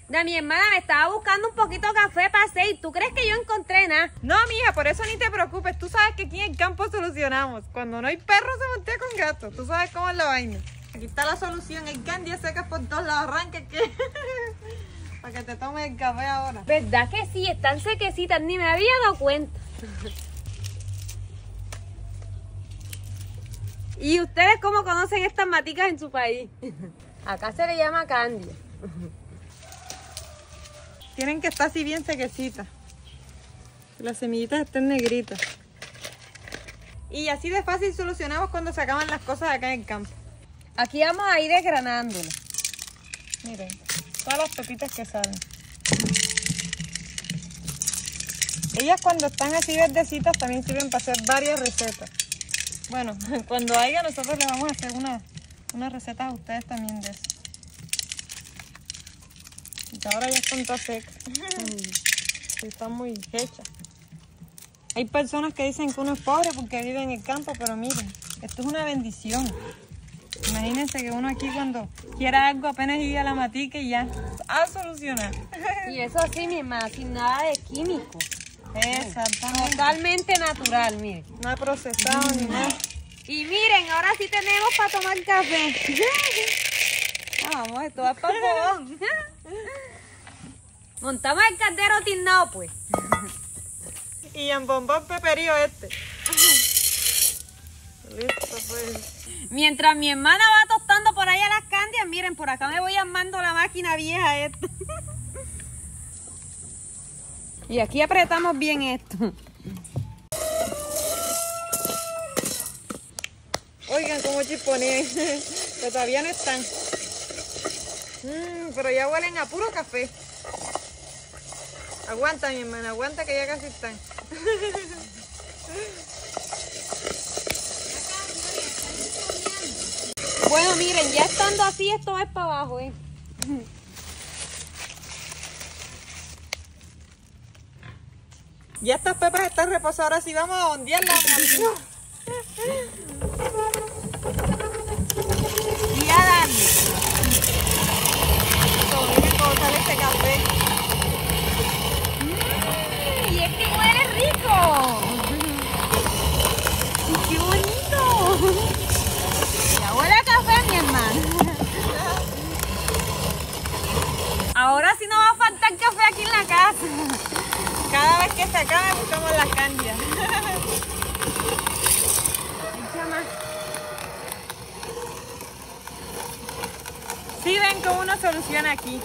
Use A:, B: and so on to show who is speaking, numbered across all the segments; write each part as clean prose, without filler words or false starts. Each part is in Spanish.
A: De mi hermana me estaba buscando un poquito de café para hacer y ¿tú crees que yo encontré nada?
B: No, mija, por eso ni te preocupes. Tú sabes que aquí en el campo solucionamos. Cuando no hay perro se montea con gato. Tú sabes cómo es la vaina. Aquí está la solución. El candy seca por todos lados. Arranca que... para que te tomes el café ahora.
A: ¿Verdad que sí? Están sequecitas, ni me había dado cuenta. ¿Y ustedes cómo conocen estas maticas en su país? Acá se le llama candia.
B: Tienen que estar así bien sequecitas. Las semillitas estén negritas. Y así de fácil solucionamos cuando se acaban las cosas acá en el campo.
A: Aquí vamos a ir desgranándolas.
B: Miren, todas las pepitas que salen. Ellas cuando están así verdecitas también sirven para hacer varias recetas. Bueno, cuando haya nosotros les vamos a hacer unas recetas a ustedes también de eso. Y ahora ya están todas secas. Están muy hechas. Hay personas que dicen que uno es pobre porque vive en el campo, pero miren, esto es una bendición. Imagínense que uno aquí cuando quiera algo apenas iría a la matica y ya a solucionar.
A: Y eso sí, mi hermana, sin nada de químico.
B: Exactamente.
A: Totalmente natural, miren.
B: No ha procesado ni nada.
A: Y miren, ahora sí tenemos para tomar café.
B: Vamos, esto va para el fogón.
A: Montamos el caldero tiznado, pues.
B: Y en bombón peperío este. Listo, pues.
A: Mientras mi hermana va tostando por allá las candias, miren, por acá me voy armando la máquina vieja esta. Y aquí apretamos bien esto.
B: Oigan cómo chisponean, que todavía no están. Pero ya huelen a puro café. Aguanta, mi hermana, aguanta que ya casi están.
A: Bueno, miren, ya estando así, esto va para abajo,
B: Ya estas pepas están reposadas, ahora sí vamos a ondearlas.
A: Y a darle.
B: Miren cómo sale este café.
A: Y es que huele rico. ¡Qué bonito! Ya huele a café, mi hermano. Ahora sí no va a faltar café aquí en la casa.
B: Cada vez que se acabe buscamos las candias. Sí ven cómo uno soluciona aquí.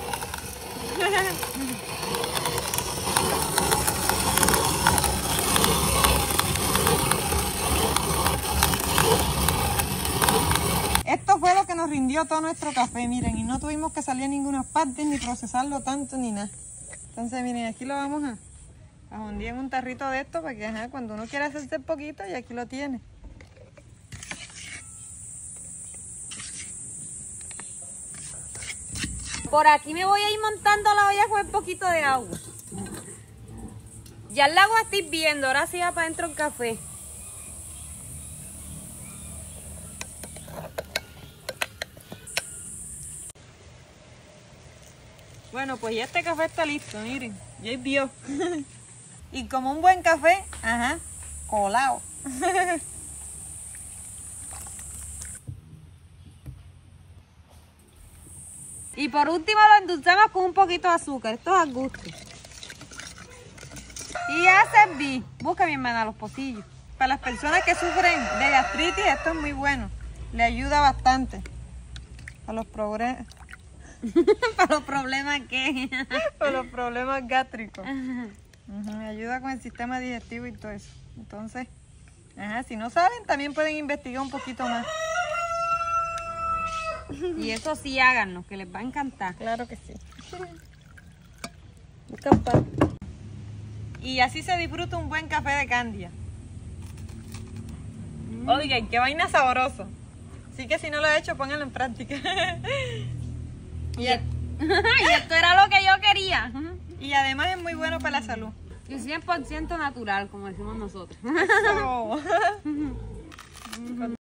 B: Esto fue lo que nos rindió todo nuestro café, miren, y no tuvimos que salir a ninguna parte ni procesarlo tanto ni nada. Entonces miren, aquí lo vamos a hundir en un tarrito de esto para que cuando uno quiera hacerse poquito, y aquí lo tiene.
A: Por aquí me voy a ir montando la olla con un poquito de agua. Ya el agua está hirviendo, ahora sí va para adentro el café.
B: Bueno, pues ya este café está listo, miren, ya hirvió. Y como un buen café, colado.
A: Y por último lo endulzamos con un poquito de azúcar, esto es al gusto.
B: Y ya serví. Busca, mi hermana, los pocillos. Para las personas que sufren de gastritis, esto es muy bueno. Le ayuda bastante. A los problemas.
A: ¿Para los problemas qué?
B: Para los problemas gástricos. Me ayuda con el sistema digestivo y todo eso. Entonces, si no saben, también pueden investigar un poquito más.
A: Y eso sí, háganlo, que les va a encantar.
B: Claro que sí. Y así se disfruta un buen café de candia. Oigan, qué vaina sabroso. Así que si no lo he hecho, pónganlo en práctica.
A: Y esto era lo que yo quería.
B: Y además es muy bueno para la salud.
A: Y 100% natural, como decimos nosotros.
B: Eso.